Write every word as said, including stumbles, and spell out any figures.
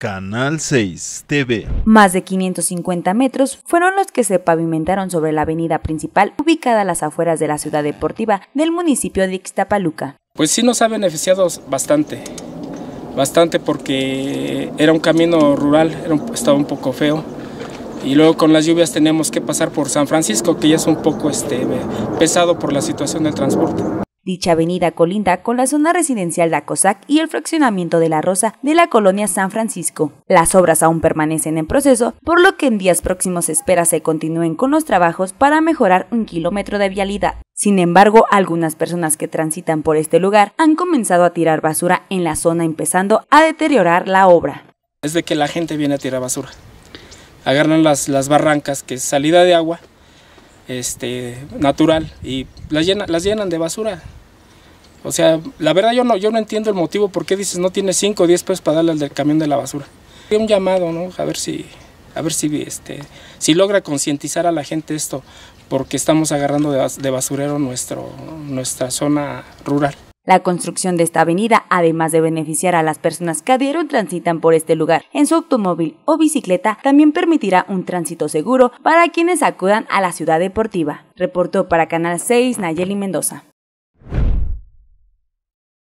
Canal seis T V. Más de quinientos cincuenta metros fueron los que se pavimentaron sobre la avenida principal ubicada a las afueras de la ciudad deportiva del municipio de Ixtapaluca. Pues sí nos ha beneficiado bastante, bastante porque era un camino rural, era un, estaba un poco feo. Y luego con las lluvias teníamos que pasar por San Francisco, que ya es un poco este, pesado por la situación del transporte. Dicha avenida colinda con la zona residencial de Acosac y el fraccionamiento de La Rosa de la colonia San Francisco. Las obras aún permanecen en proceso, por lo que en días próximos se espera se continúen con los trabajos para mejorar un kilómetro de vialidad. Sin embargo, algunas personas que transitan por este lugar han comenzado a tirar basura en la zona, empezando a deteriorar la obra. Es de que la gente viene a tirar basura. Agarran las, las barrancas, que es salida de agua este, natural, y las llenan, las llenan de basura. O sea, la verdad yo no, yo no entiendo el motivo por qué dices no tienes cinco o diez pesos para darle al del camión de la basura. Un llamado, ¿no? A ver si, a ver si, este, si logra concientizar a la gente esto, porque estamos agarrando de, de basurero nuestro, nuestra zona rural. La construcción de esta avenida, además de beneficiar a las personas que a diario transitan por este lugar en su automóvil o bicicleta, también permitirá un tránsito seguro para quienes acudan a la ciudad deportiva. Reportó para Canal seis Nayeli Mendoza.